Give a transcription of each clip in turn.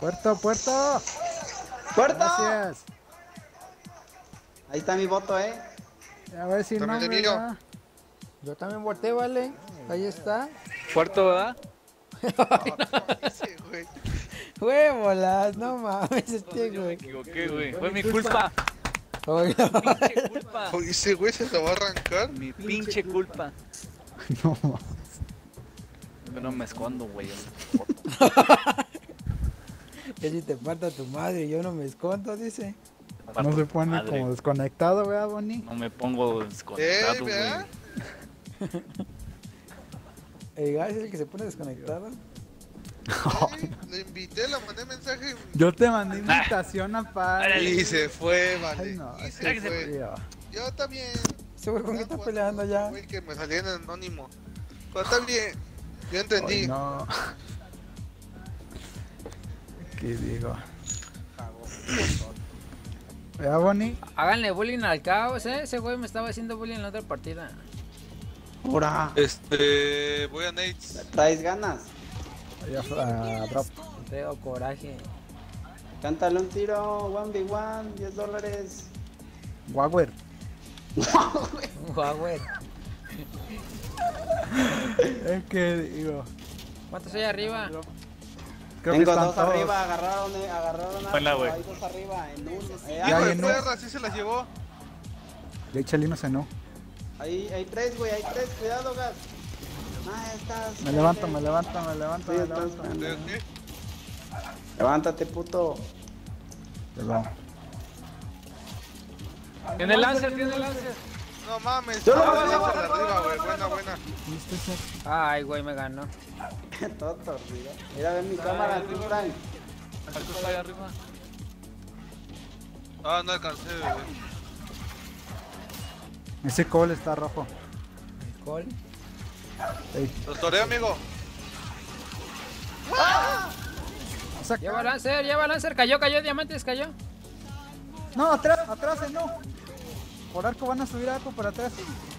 Puerto, puerto. ¡Puerto! Gracias. Ahí está mi voto, A ver si no También me el mío. da. Yo también volteé, vale. Ahí está. Puerto, ¿verdad? Ese, güey. Huevolas, no mames, Me güey. equivoqué, güey. Fue mi culpa. Oiga, Pinche culpa. Oye, ese güey se lo va a arrancar. Mi pinche culpa. No. Yo no me escondo, güey. que si te falta tu madre, yo no me escondo, dice. No se pone Madre. como desconectado, ¿verdad, Bonnie? No me pongo desconectado, ¿verdad? güey. El gas es el que se pone desconectado. Le invité, le mandé mensaje Yo te mandé invitación a Pari. y se fue, vale. Ay, no, y es se que fue. frío. Yo también. Ese güey con qué está peleando ya. Güey, que me salía en anónimo. Pero está bien. Yo entendí. Ay, no. ¿Qué digo? ¿Verdad, Bonnie? Háganle bullying al caos, ese güey me estaba haciendo bullying en la otra partida. ¡Hora! Voy a Nates. ¿Traes ganas? Ya, drop. Tengo coraje. Cántale un tiro, 1v1, $10. Wagwer. Un Huawei. Es que digo. ¿Cuántos hay arriba? Creo que Tengo están dos todos. arriba, agarraron Buena, algo, güey. hay dos arriba, en un... Ya Hijo de llenó. perra, sí se las llevó. Ya Chelino cenó. Ahí hay tres, güey, hay tres, cuidado, gas. Ah, estás... Me levanto, me levanto, me levanto, Sí, me estás levanto. grande. ¿De qué? Levántate, puto. Perdón. Tiene Lancer, tiene Lancer. No mames. Yo lo Ah, voy a sí, llevar, por voy, arriba, voy, güey. voy, Buena, voy. buena. ¿Viste ese? Ay, güey, me ganó. Todo torcido. Mira, ve mi cámara, tú, Frank. ¿Cuánto está ahí arriba? Ah, no alcancé, güey. Ese call está rojo. Col. Ey. Los toreo, amigo. Saca. Lleva Lancer, cayó, Diamantes, cayó. No, atrás, no. Por arco van a subir arco para atrás.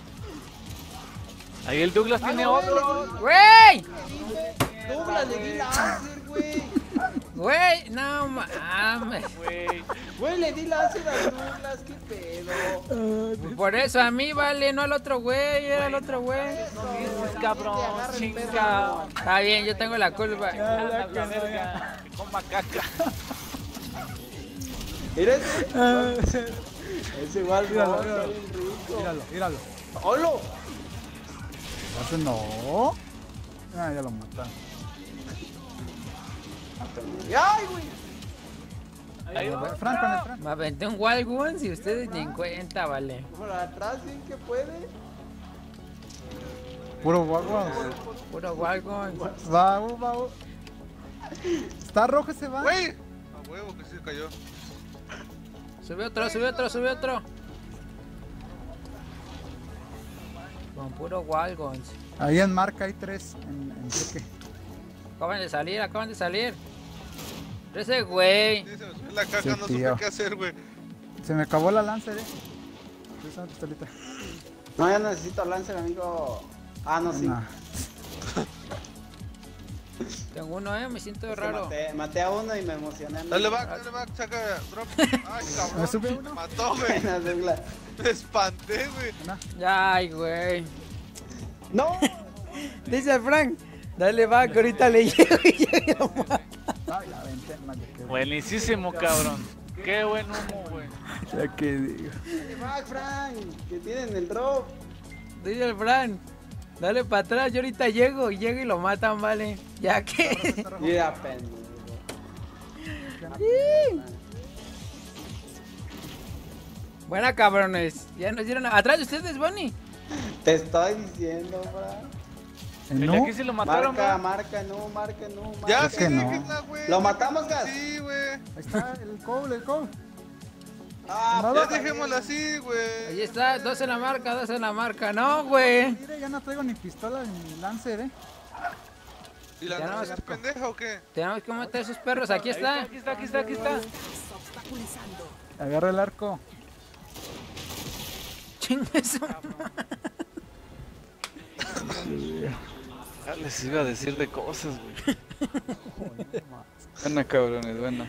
Ahí el Douglas tiene otro. ¡Güey! Douglas, le di láser, güey. ¡Güey! No mames. Güey. Güey, le di láser a Douglas, qué pedo. Por eso a mí vale, no al otro güey, era el otro güey. Cabrón, chinga. Está bien, yo tengo la culpa. La verga. Coma caca. Mira ese. Es igual, Míralo, no, míralo. está bien rico. Míralo. ¡Holo! Ese no. Ah, ya lo mataron. ¡Ay, güey! Ahí va. Frank con el Frank. Me aventé un Wild Ones y ustedes ni en cuenta, vale. Por atrás, ¿sí que puede? Puro guagua. Puro Wild Ones. Va. Está rojo ese va. Güey. A huevo que sí se cayó. Sube otro. Con puro Wild Ones. Ahí en marca hay tres en cheque. Acaban de salir. Ese güey. Sí, se me subió la caja, Sí, no supe tío. qué hacer, güey. Se me acabó la Lancer, Esa pistolita. No, ya necesito Lancer, amigo. Ah, no, sí. Nah. Tengo uno, me siento Es que raro. maté a uno y me emocioné. Dale back, saca drop. Ay, Me cabrón. sube Me uno. mató, güey. Buena, Douglas. Me espanté, güey. Ay, güey. ¡No! Dice Frank, dale back, ahorita le llego y lo mato. Ay, la ventana. Buenísimo, cabrón. Qué buen humo, güey. Ya que digo. Dale back, Frank, que tienen el drop. Dice el Frank, dale para atrás, yo ahorita llego y lo matan, vale. Ya que. Mira, pendejo. Buena, cabrones. Ya nos dieron. Atrás de ustedes, Bonnie. Te estoy diciendo, Frank. El No. de aquí sí lo mataron, Marca, ¿no? marca, no, marca, no, marca. Ya, Es sí, que no. déjenla, güey. ¿Lo matamos, Gas? Sí, güey. Ahí está el call. Ah, Nada. Ya dejémosla así, Ahí güey. está, dos en la marca. No, güey. Mire, ya no traigo ni pistola ni Lancer, ¿Y la Ya no, noche es pendeja o qué? Tenemos que matar a esos perros. Aquí está. Aquí está. Agarra el arco. Chinga eso. Ya les iba a decir de cosas, güey. Buena, cabrones, buena.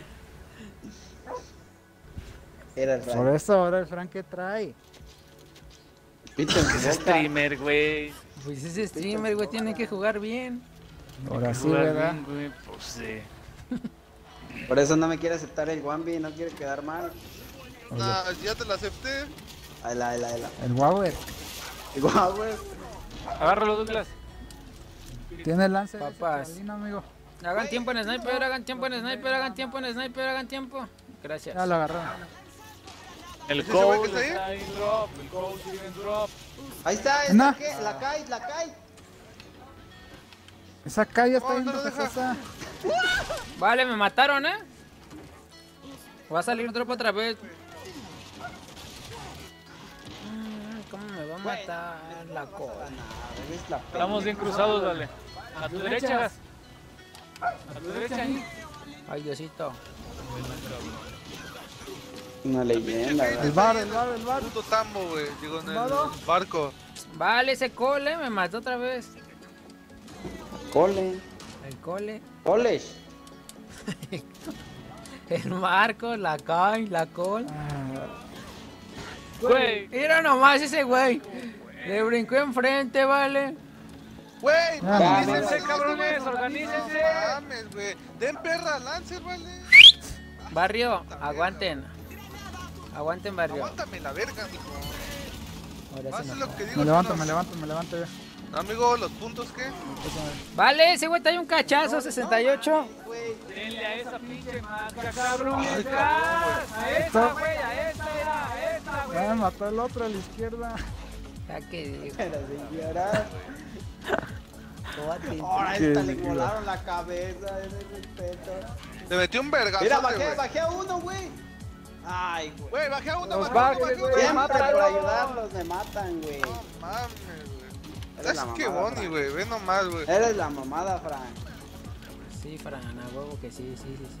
Era el Por Frank. eso ahora el Frank que trae. Pito en su Es boca. streamer, güey. Pues ese streamer, güey, tiene que jugar bien. Ahora sí, Jugar ¿verdad? bien, güey, pues sí. Por eso no me quiere aceptar el Wambi, no quiere quedar mal. Nah, ya te la acepté. Ahí la. El Wauer Igual, güey. Agárralo, Douglas. tiene el lance. Papas. Salina, amigo. Hagan tiempo en sniper, hagan tiempo en sniper, hagan tiempo en sniper, hagan tiempo. Gracias. Ya lo agarraron. El ¿Ese güey que Cole está ahí? está en drop. El Cole sigue en drop. Ahí está, No. esta que, la cae. Esa calle está No, bien no lo deja. pesaza. Vale, me mataron, Va a salir drop otra vez. ¿Cómo me va a matar la cola? Estamos bien cruzados, dale. A tu derecha, Gas. A tu derecha, ahí. Ay, Diosito. Una leyenda, El güey. bar. Puto tambo, güey. Digo, en el ¿Mado? barco. Vale, ese cole me mató otra vez. Cole. El cole. College. El Marco, la Kai, la col. Güey. Mira nomás ese güey. Le brincó enfrente, vale. Güey, Ya, organícense, ya, cabrones, organícense. No mames, güey. Den perra, Lancer, vale. Barrio, aguanten. Aguanten, barrio. Aguántame la verga, mijo. Ahora sí Haz no. lo que digo. Me levanto, si me no- levanto ya. Amigo, ¿los puntos qué? Vale, ese güey trae un cachazo, 68. Denle a esa pinche marca, cabrón. Ay, Gas. cabrón, A esta, güey, a esta era, a esta, güey. Ya me mató el otro a la izquierda. Ya que digo. Pero sin llorar. Ahora a esta le volaron la cabeza, ese respeto. Le metí un vergazo, Mira, güey. bajé a uno, güey. Ay, güey. Güey, bajé a uno, Los bajé a uno, bajes, bajé a uno. güey. Siempre mátalo. por ayudarlos me matan, güey. No mames, güey. Eres Es la que mamada, Bonnie, Frank. güey. Ve nomás, güey. Eres la mamada, Frank. Sí, Fran, a huevo que sí.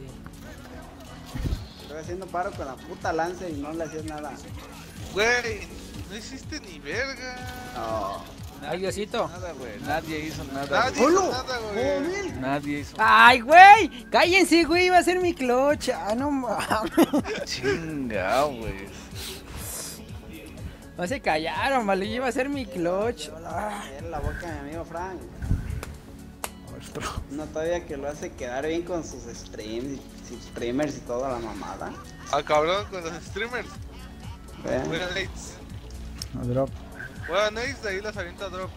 Estoy haciendo paro con la puta Lancer y no le hacías nada. Güey, no hiciste ni verga. No. Ay, Diosito. Nada, güey. Nadie hizo nada. Nadie güey. hizo nada, güey. Nadie hizo Ay, güey. Cállense, güey. Iba a ser mi clutch. Ah, no mames. Chingao, güey. No se callaron, vale. Iba a ser mi clutch. Ah. Era la boca de mi amigo Frank. No, todavía que lo hace quedar bien con sus streamers y toda la mamada. Ah, cabrón, con los streamers. ¿Ve? Juega Nates. No, drop. Juega Nates, de ahí las avienta drop.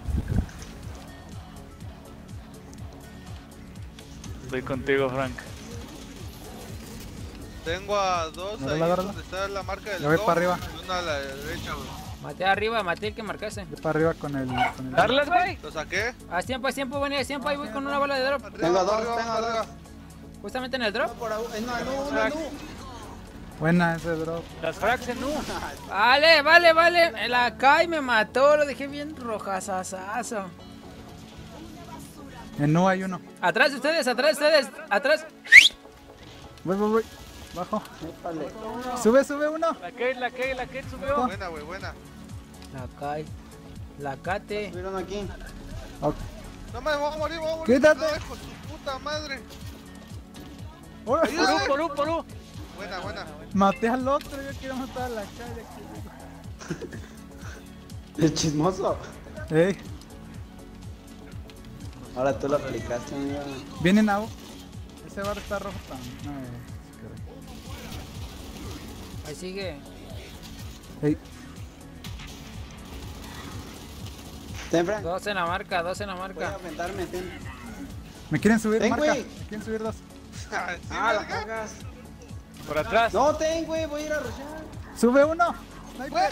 Estoy contigo, Frank. Tengo a dos ahí Agárrala. donde está la marca del Ya voy top, para arriba. y una a la derecha, güey. Maté arriba, maté el que marcase. Yo para arriba con el. ¿Darlas, güey? Lo saqué. Haz tiempo, venía, haz tiempo. Ahí voy con una bola de drop. Arriba, Tengo dos, arriba, tengo arriba. dos. Justamente en el drop. Por ahí, no. Buena ese drop. Las frags en U. Vale. La Kai me mató. Lo dejé bien rojazazazo. En no hay uno. Atrás de ustedes, atrás. Voy. Bajo. Épale. Sube uno. La Kate subió. Buena, güey, buena. La Kai. La Kate. Subieron aquí. Ok. No me voy a morir, Quítate. No, hijo de su puta madre. Uy, Ayúdame. Por U. Buena. maté al otro. Yo quiero matar a la calle. El chismoso. Ey, Ahora tú lo aplicaste, amigo. vienen a. Ese bar está rojo también. Ahí sigue. Ey, Ten, Frank. Dos en la marca. Voy a aventarme, ten. me quieren subir, Ven, marca. güey. Me quieren subir dos. Sí, Ah, la verga. cagas. Por atrás. No, ten, güey, voy a ir a rushear. Sube uno. Güey.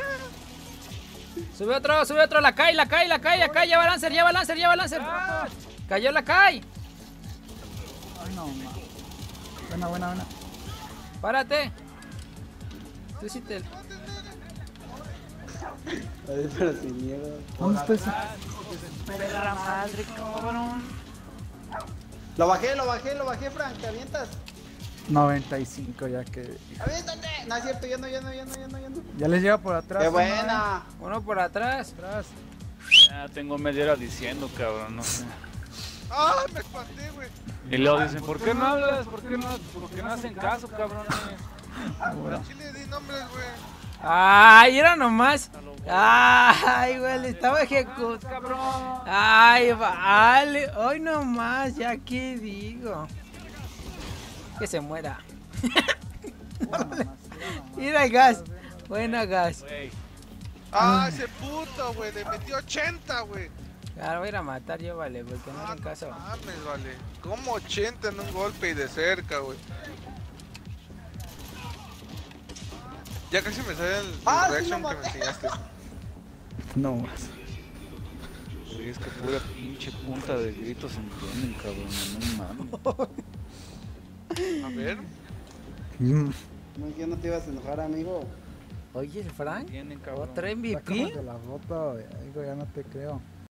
Sube otro. La Kai. Ya va Lancer. Cayó la Kai. Ay, no, ma. Buena. Párate. Tú sí te... Ay, pero sin miedo. ¿Dónde está ese? Perra madre, cabrón. Lo bajé, Frank, ¿te avientas? 95 ya que. ¡Aviéntate! No es cierto, yendo. Ya les llega por atrás. ¡Qué ¿no? Uno por atrás. Atrás. Ya tengo media hora diciendo, cabrón, no sé. ¡Ah! Me espanté, güey. Y luego dicen, ¿por qué no hablas? ¿Por qué no hacen caso, cabrones? Al chile di nombres, güey. Ay, era nomás. Ay, güey, le estaba ejecutando. Cabrón. Ay, vale. Hoy nomás, ya que digo. Que se muera. Mira el gas. Buena gas. Güey, ¡Ah, ese puto, güey! Le metió 80, güey. Ahora voy a ir a matar yo, vale, porque no hacen caso. Mames, vale. Como 80 en un golpe y de cerca, güey. Ya casi me sale el ¡Ah, sí reaction lo que me maté! enseñaste. No más. güey, es que pura pinche punta de gritos entienden, cabrón. No mames. A ver. No, que no te ibas a enojar, amigo. Oye, el Frank. Entienden, cabrón. Otra Sácame MVP. de la foto, algo ya no te creo.